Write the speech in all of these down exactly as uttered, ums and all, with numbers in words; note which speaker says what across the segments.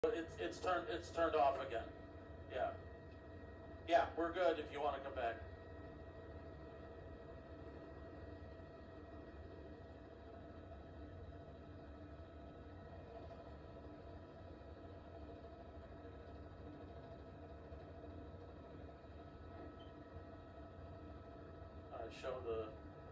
Speaker 1: It's it's turned it's turned off again. Yeah. Yeah, we're good if you want to come back. Uh, show the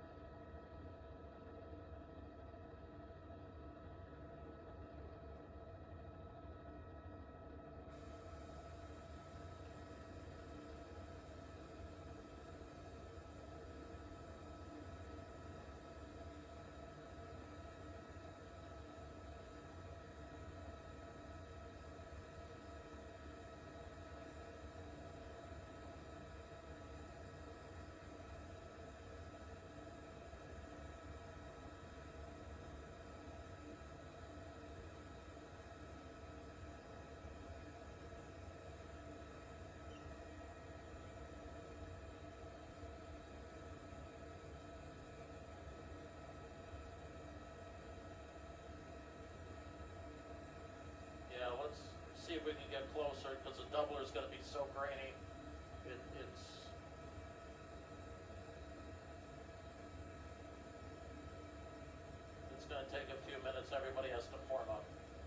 Speaker 1: Yeah, let's see if we can get closer because the doubler is going to be so grainy. It, it's it's going to take a few minutes. Everybody has to form up.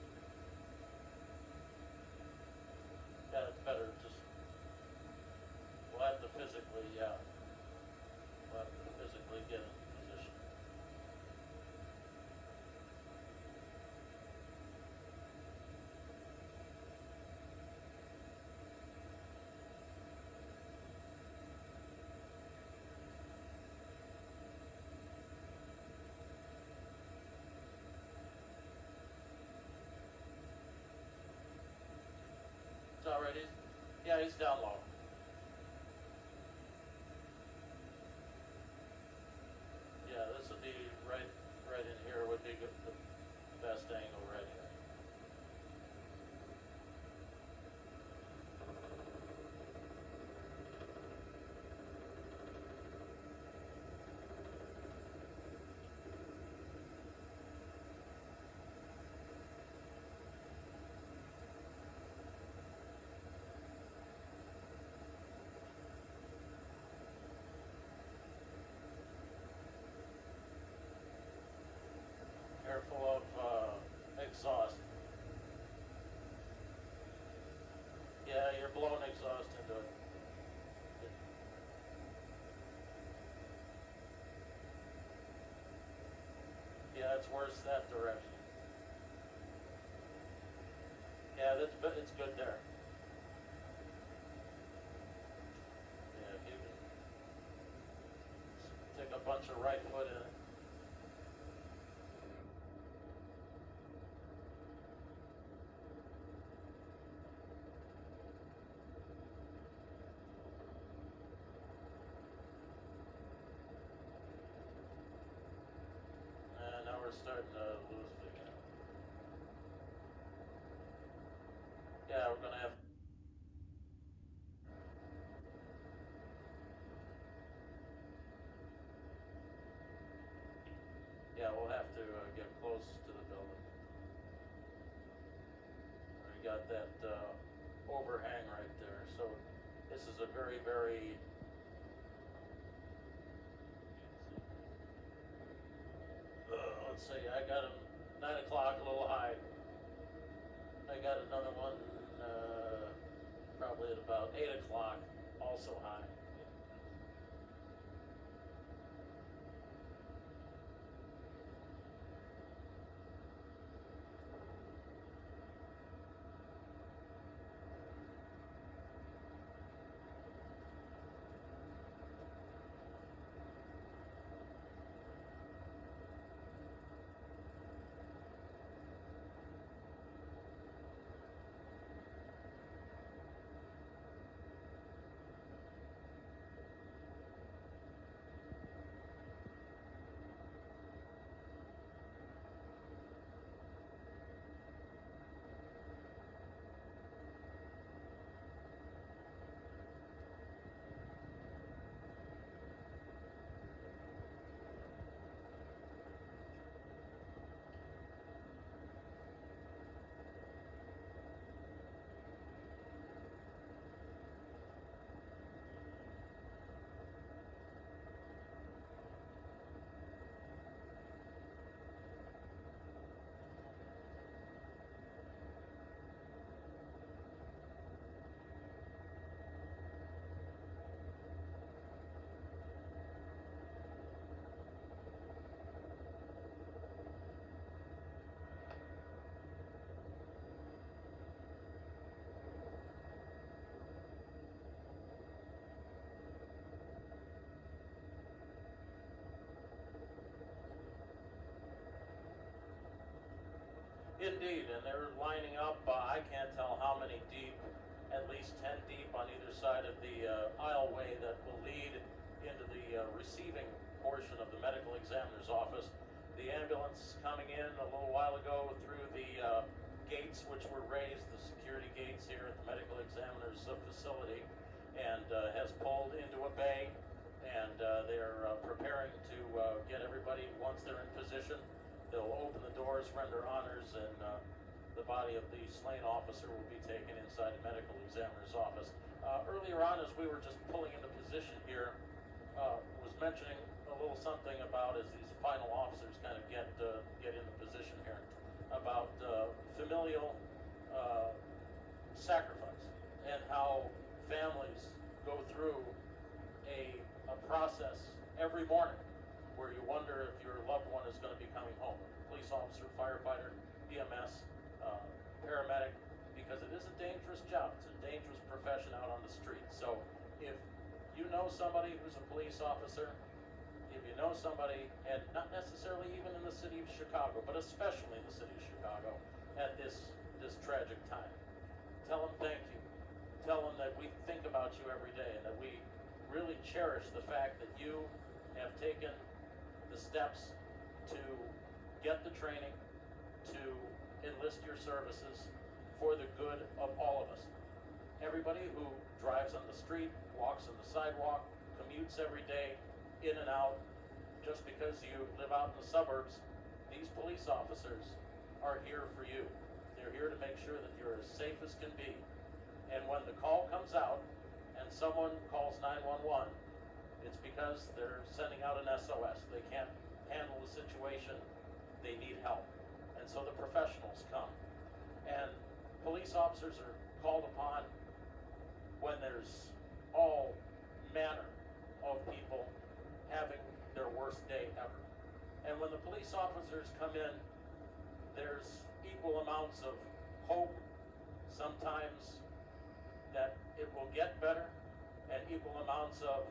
Speaker 1: Yeah, it's better just we'll have to physically, yeah, we'll have to physically get in position. It's already, yeah, he's down low. Yeah, this would be right, right in here would be good, the best angle right here. Careful of uh, exhaust. Yeah, you're blowing exhaust into it. Yeah, it's worse that direction. Yeah, that's it's good there. Yeah, if you can take a bunch of right foot in it. And now we're starting to lose it again. Yeah, we're gonna have. Yeah, we'll have to uh, get close to the building. We got that uh, overhang right there, so this is a very, very. Uh, let's see, I got him nine o'clock, a little high. I got another one uh, probably at about eight o'clock, also high. Indeed, and they're lining up, uh, I can't tell how many deep, at least ten deep on either side of the uh, aisleway that will lead into the uh, receiving portion of the medical examiner's office. The ambulance coming in a little while ago through the uh, gates which were raised, the security gates here at the medical examiner's uh, facility, and uh, has pulled into a bay, and uh, they're uh, preparing to uh, get everybody, once they're in position, they'll open the doors, render honors, and uh, the body of the slain officer will be taken inside the medical examiner's office. Uh, earlier on, as we were just pulling into position here, uh, was mentioning a little something about, as these final officers kind of get uh, get into position here, about uh, familial uh, sacrifice and how families go through a, a process every morning where you wonder if your loved one is going to be coming home. Police officer, firefighter, E M S, uh, paramedic, because it is a dangerous job. It's a dangerous profession out on the street. So if you know somebody who's a police officer, if you know somebody, and not necessarily even in the city of Chicago, but especially in the city of Chicago at this, this tragic time, tell them thank you. Tell them that we think about you every day and that we really cherish the fact that you have taken the steps to get the training, to enlist your services for the good of all of us. Everybody who drives on the street, walks on the sidewalk, commutes every day, in and out, just because you live out in the suburbs, these police officers are here for you. They're here to make sure that you're as safe as can be. And when the call comes out and someone calls nine one one, it's because they're sending out an S O S. They can't handle the situation. They need help. And so the professionals come. And police officers are called upon when there's all manner of people having their worst day ever. And when the police officers come in, there's equal amounts of hope, sometimes that it will get better, and equal amounts of,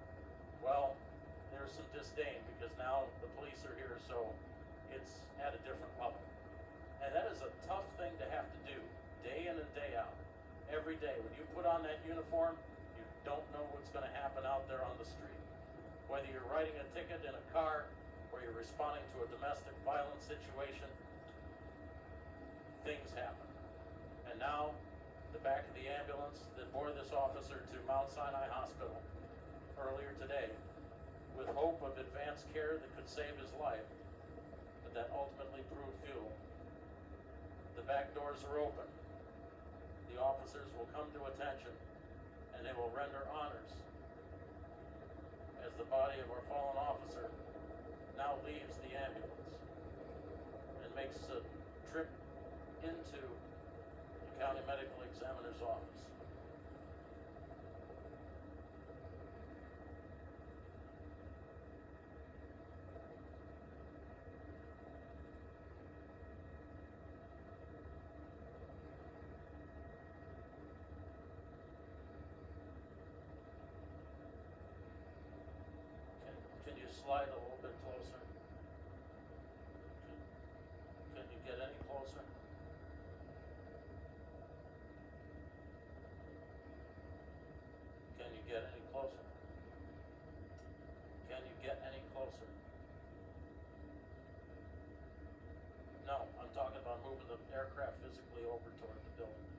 Speaker 1: well, there's some disdain because now the police are here, so it's at a different level. And that is a tough thing to have to do, day in and day out. Every day, when you put on that uniform, you don't know what's going to happen out there on the street. Whether you're writing a ticket in a car, or you're responding to a domestic violence situation, things happen. And now, the back of the ambulance that bore this officer to Mount Sinai Hospital earlier today, with hope of advanced care that could save his life, but that ultimately proved futile. The back doors are open. The officers will come to attention, and they will render honors as the body of our fallen officer now leaves the ambulance and makes a trip into the county medical examiner's office. Can you slide a little bit closer? Can, can you get any closer? Can you get any closer? Can you get any closer? No, I'm talking about moving the aircraft physically over toward the building.